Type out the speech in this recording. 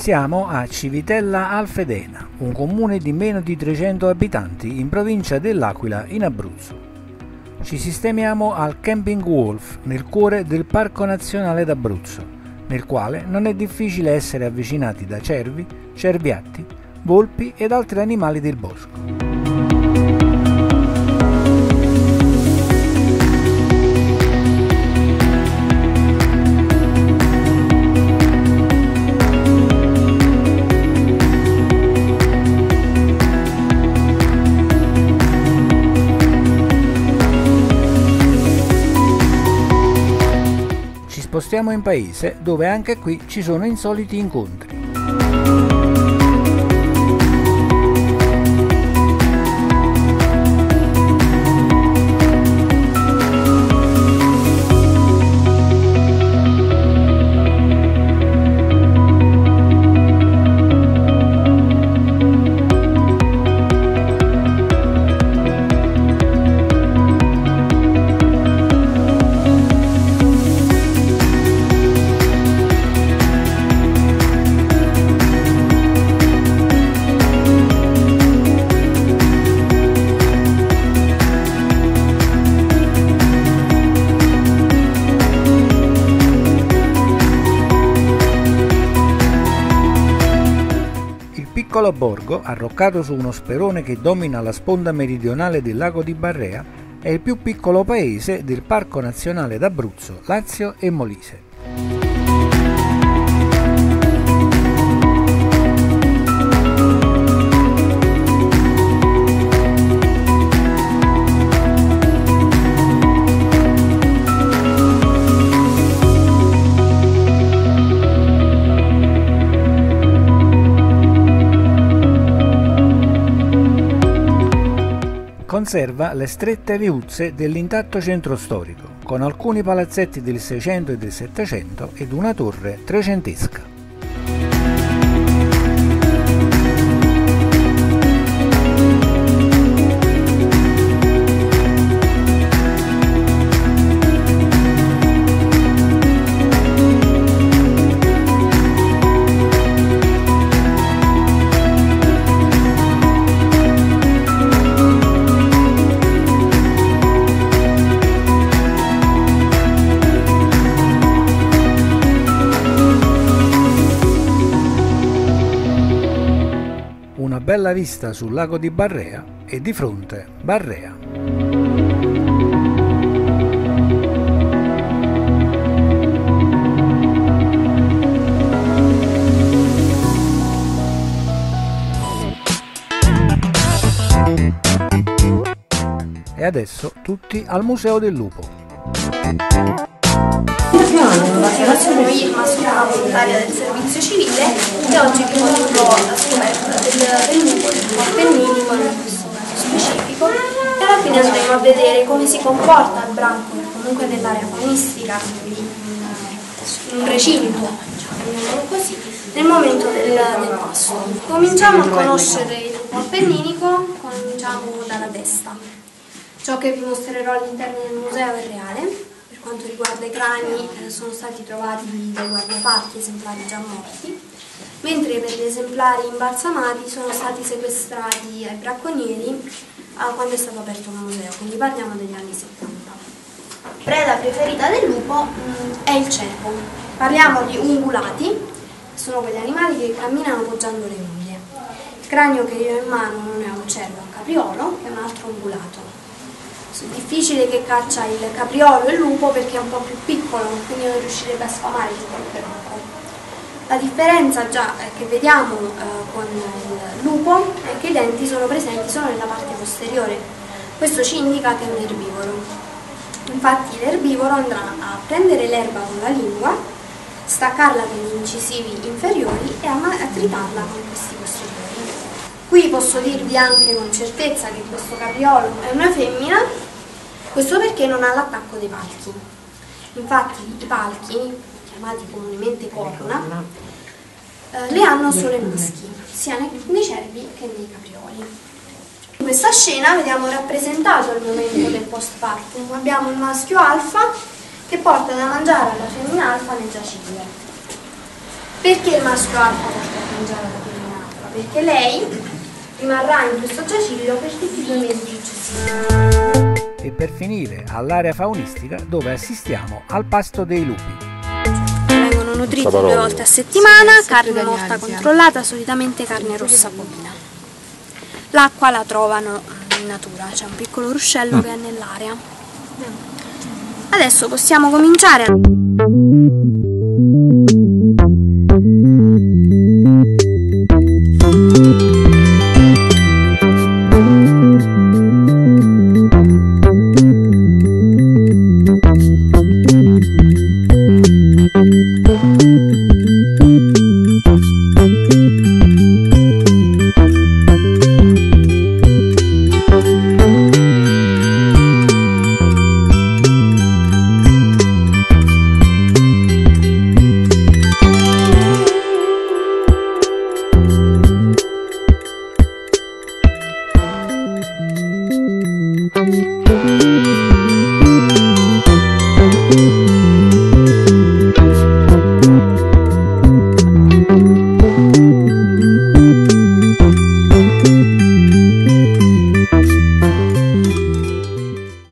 Siamo a Civitella Alfedena, un comune di meno di 300 abitanti in provincia dell'Aquila in Abruzzo. Ci sistemiamo al Camping Wolf nel cuore del Parco Nazionale d'Abruzzo, nel quale non è difficile essere avvicinati da cervi, cerbiatti, volpi ed altri animali del bosco. Spostiamo in paese, dove anche qui ci sono insoliti incontri. Il piccolo borgo, arroccato su uno sperone che domina la sponda meridionale del lago di Barrea, è il più piccolo paese del Parco Nazionale d'Abruzzo, Lazio e Molise. Conserva le strette viuzze dell'intatto centro storico, con alcuni palazzetti del 600 e del 700 ed una torre trecentesca. Una bella vista sul lago di Barrea e di fronte Barrea. E adesso tutti al Museo del Lupo. Sono Irma, sono volontaria del servizio civile e oggi vi condurrò alla scoperta del lupo del Appenninico in questo caso specifico, e alla fine andremo a vedere come si comporta il branco comunque nell'area faunistica, quindi in un recinto, chiamiamolo così, nel momento del pasto. Cominciamo a conoscere il lupo appenninico, cominciamo dalla testa. Ciò che vi mostrerò all'interno del museo è reale. Per quanto riguarda i crani sono stati trovati dai guardaparchi esemplari già morti, mentre per gli esemplari imbalsamati sono stati sequestrati ai bracconieri quando è stato aperto il museo, quindi parliamo degli anni 70. Preda preferita del lupo è il cervo. Parliamo di ungulati, sono quegli animali che camminano poggiando le unghie. Il cranio che io ho in mano non è un cervo, è un capriolo, è un altro ungulato. È difficile che caccia il capriolo e il lupo perché è un po' più piccolo, quindi non riuscirebbe a sfamare il tronco. La differenza già che vediamo con il lupo è che i denti sono presenti solo nella parte posteriore. Questo ci indica che è un erbivoro. Infatti l'erbivoro andrà a prendere l'erba con la lingua, staccarla con gli incisivi inferiori e a tritarla con questi posteriori. Qui posso dirvi anche con certezza che questo capriolo è una femmina. Questo perché non ha l'attacco dei palchi. Infatti i palchi, chiamati comunemente corna, le hanno solo i maschi, sia nei cervi che nei caprioli. In questa scena vediamo rappresentato il momento del postpartum. Abbiamo il maschio alfa che porta da mangiare alla femmina alfa nel giaciglio. Perché il maschio alfa porta mangiare la pellinafra, perché lei rimarrà in questo giaciglio per tutti i 2 mesi successivi. E per finire all'area faunistica, dove assistiamo al pasto dei lupi. Vengono nutriti 2 volte a settimana, carne morta controllata, solitamente carne rossa bovina. L'acqua la trovano in natura, c'è un piccolo ruscello che è nell'area. Adesso possiamo cominciare a...